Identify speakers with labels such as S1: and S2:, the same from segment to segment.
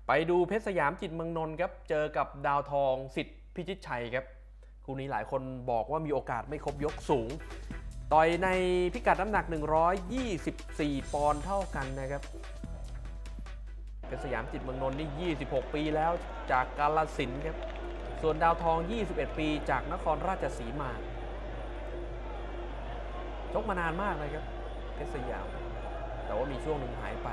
S1: ไปดูเพชรสยามจิตเมืองนนท์ครับเจอกับดาวทองสิทธิ์พิชิตชัยครับคู่นี้หลายคนบอกว่ามีโอกาสไม่ครบยกสูงต่อยในพิกัดน้ำหนัก124ปอนด์เท่ากันนะครับเพชรสยามจิตเมืองนนท์นี่26ปีแล้วจากกาฬสินธุ์ครับส่วนดาวทอง21ปีจากนครราชสีมาชกมานานมากนะครับเพชรสยามแต่ว่ามีช่วงหนึ่งหายไป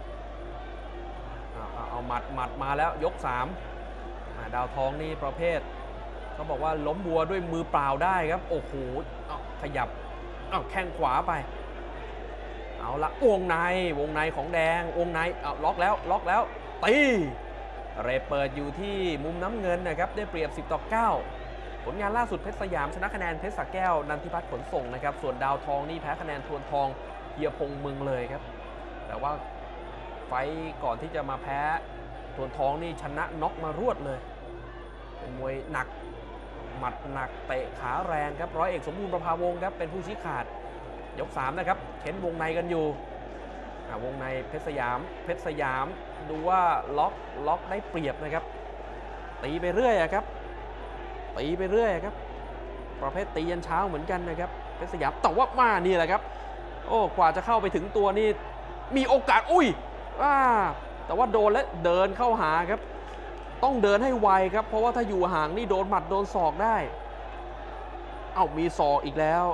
S1: เอาหมัดมาแล้วยก3ดาวทองนี่ประเภทเขาบอกว่าล้มวัวด้วยมือเปล่าได้ครับโอ้โหขยับแข้งขวาไปเอาละวงในของแดงวงในล็อกแล้วตีเรเปิดอยู่ที่มุมน้ำเงินนะครับได้เปรียบ10-9ผลงานล่าสุดเพชรสยามชนะคะแนนเพชรสระแก้วนันทิพัฒน์ขนส่งนะครับส่วนดาวทองนี่แพ้คะแนนทวนทองเฮียพงษ์เมืองเลยครับแต่ว่าไฟก่อนที่จะมาแพ้ทวนทองนี่ชนะน็อกมารวดเลยเป็นมวยหนักหมัดหนักเตะขาแรงครับร้อยเอกสมบูรณ์ประภาวงศ์ครับเป็นผู้ชี้ขาดยก3นะครับเข็นวงในกันอยู่วงในเพชรสยามดูว่าล็อกได้เปรียบนะครับตีไปเรื่อยครับตีไปเรื่อยครับประเภทตียันเช้าเหมือนกันนะครับเพชรสยามแต่ว่ามานี่แหละครับโอ้กว่าจะเข้าไปถึงตัวนี่มีโอกาสแต่ว่าโดนและเดินเข้าหาครับต้องเดินให้ไวครับเพราะว่าถ้าอยู่ห่างนี่โดนหมัดโดนศอกได้มีศอกอีกแล้ว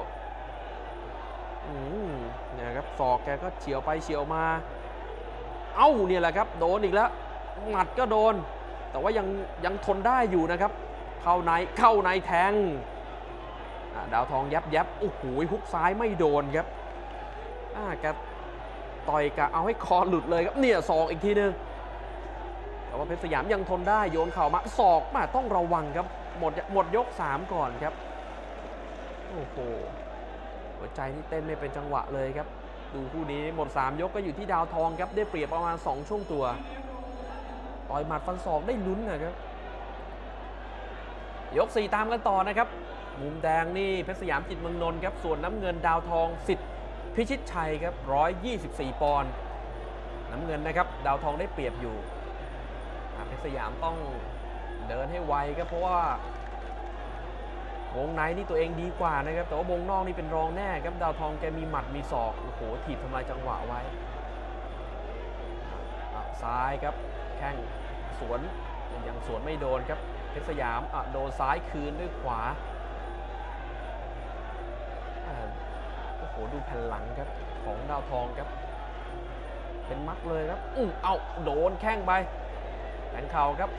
S1: เนี่ยครับศอกแกก็เฉียวไปเฉียวมาเนี่ยแหละครับโดนอีกแล้วหมัดก็โดนแต่ว่ายังทนได้อยู่นะครับเข้าในแทงดาวทองยับโอ้โหฮุกซ้ายไม่โดนครับแกต่อยกะเอาให้คอหลุดเลยครับเนี่ยศอกอีกทีนึงแต่ว่าเพชรสยามยังทนได้โยนเข่ามาศอกมาต้องระวังครับหมดยก3ก่อนครับโอ้โหหัวใจนี่เต้นไม่เป็นจังหวะเลยครับดูคู่นี้หมด3ยกก็อยู่ที่ดาวทองครับได้เปรียบประมาณ2ช่วงตัวต่อยหมัดฟันศอกได้ลุ้นนะครับยก4ตามกันต่อนะครับมุมแดงนี่เพชรสยามจิตเมืองนนท์ครับส่วนน้ำเงินดาวทองสิทธิ์พิชิตชัยครับ124ปอนด์น้ำเงินนะครับดาวทองได้เปรียบอยู่เพชรสยามต้องเดินให้ไวครับเพราะว่าวงในนี่ตัวเองดีกว่านะครับแต่ว่าวงนอกนี่เป็นรองแน่ครับดาวทองแกมีหมัดมีศอกโอ้โหถีบทำลายจังหวะไว้ซ้ายครับแข้งสวนยังสวนไม่โดนครับเพชรสยามโดนซ้ายคืนด้วยขวาโอ้โหดูแผ่นหลังครับของดาวทองครับเป็นมัดเลยครับโดนแข้งไปแขนเข่าครับ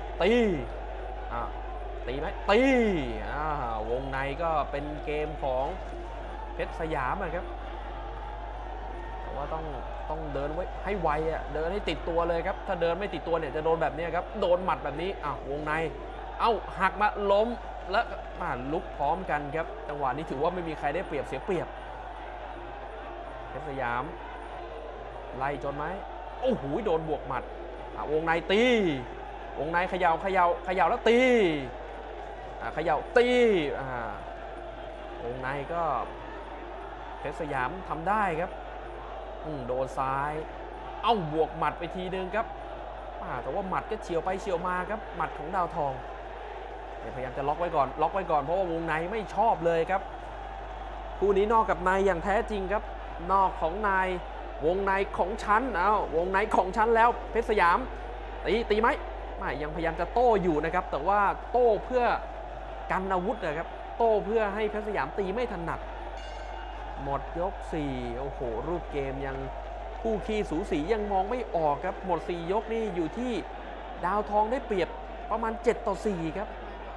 S1: ตีไหมตีวงในก็เป็นเกมของเพชรสยามครับแต่ว่าต้องเดินไว้ให้ไวเดินให้ติดตัวเลยครับถ้าเดินไม่ติดตัวเนี่ยจะโดนแบบนี้ครับโดนหมัดแบบนี้วงในหักมาล้มแล้วลุกพร้อมกันครับจังหวะนี้ถือว่าไม่มีใครได้เปรียบเสียเปรียบเพชรสยามไล่จนไหมโอ้โหโดนบวกหมัดวงในตีวงในเขย่าแล้วตีเขย่าตีวงในก็เพชรสยามทำได้ครับโดนซ้ายบวกหมัดไปทีนึงครับแต่ว่าหมัดก็เฉียวไปเฉียวมาครับหมัดของดาวทองพยายามจะล็อกไว้ก่อนเพราะว่าวงในไม่ชอบเลยครับคู่นี้นอกกับในอย่างแท้จริงครับนอกของในวงในของชั้นวงในของชั้นแล้วเพชรสยามตีไหมยังพยายามจะโต้อยู่นะครับแต่ว่าโต้เพื่อกันอาวุธนะครับโต้เพื่อให้เพชรสยามตีไม่ถนัดหมดยก4โอ้โหรูปเกมยังคู่ขี้สูสียังมองไม่ออกครับหมด4ยกนี่อยู่ที่ดาวทองได้เปรียบประมาณ7-4ครับ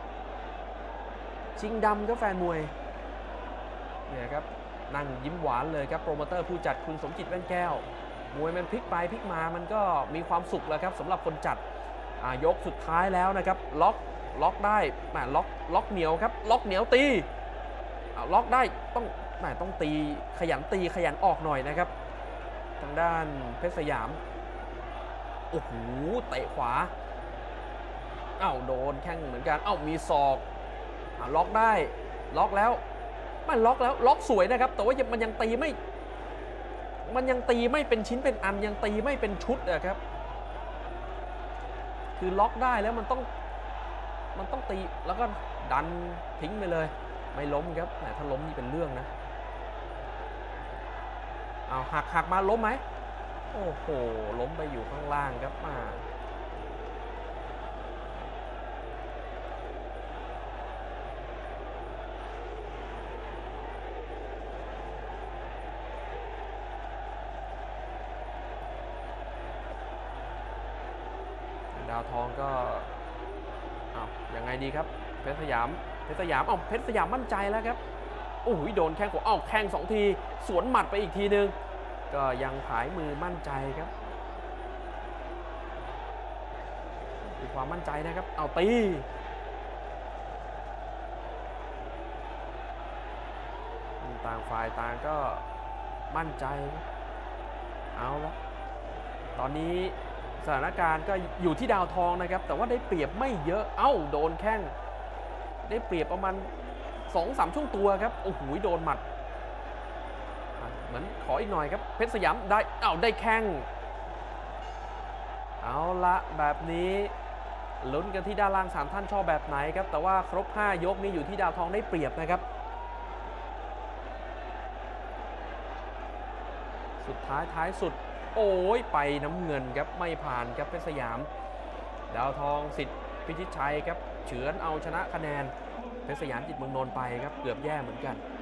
S1: ชิงดำก็แฟนมวยเนี่ยครับนั่งยิ้มหวานเลยครับโปรโมเตอร์ผู้จัดคุณสมจิตแว่นแก้วมวยมันพลิกไปพลิกมามันก็มีความสุขแล้วครับสำหรับคนจัดยกสุดท้ายแล้วนะครับล็อกได้ล็อกเหนียวครับล็อกเหนียวตีล็อกได้ต้องตีขยันออกหน่อยนะครับทางด้านเพชรสยามโอ้โหเตะขวาโดนแข้งเหมือนกันมีศอกล็อกได้ล็อกแล้วล็อกสวยนะครับแต่ว่ามันยังตีไม่เป็นชิ้นเป็นอันยังตีไม่เป็นชุดครับคือล็อกได้แล้วมันต้องตีแล้วก็ดันทิ้งไปเลยไม่ล้มครับแต่ถ้าล้มนี่เป็นเรื่องนะเอาหักมาล้มไหมโอ้โหล้มไปอยู่ข้างล่างครับมาดาวทองก็เอายังไงดีครับเพชรสยามเอาเพชรสยามมั่นใจแล้วครับโอ้โหโดนแข้งขวาแข้ง2 ทีสวนหมัดไปอีกทีนึงก็ยังผายมือมั่นใจครับมีความมั่นใจนะครับเอาตีต่างฝ่ายต่างก็มั่นใจเอาละตอนนี้สถานการณ์ก็อยู่ที่ดาวทองนะครับแต่ว่าได้เปรียบไม่เยอะโดนแข้งได้เปรียบประมาณ 2-3 ช่วงตัวครับโอ้โหโดนหมัดเหมือนขออีกหน่อยครับเพชรสยามได้ได้แข้งเอาละแบบนี้ลุ้นกันที่ด้านล่าง3ท่านชอบแบบไหนครับแต่ว่าครบ5 ยกนี้อยู่ที่ดาวทองได้เปรียบนะครับสุดท้ายสุดโอ้ยไปน้ำเงินครับไม่ผ่านครับเพชรสยามดาวทองสิทธิ์พิชิตชัยครับเฉือนเอาชนะคะแนนเพชรสยามจิตเมืองนนท์ไปครับเกือบแย่เหมือนกัน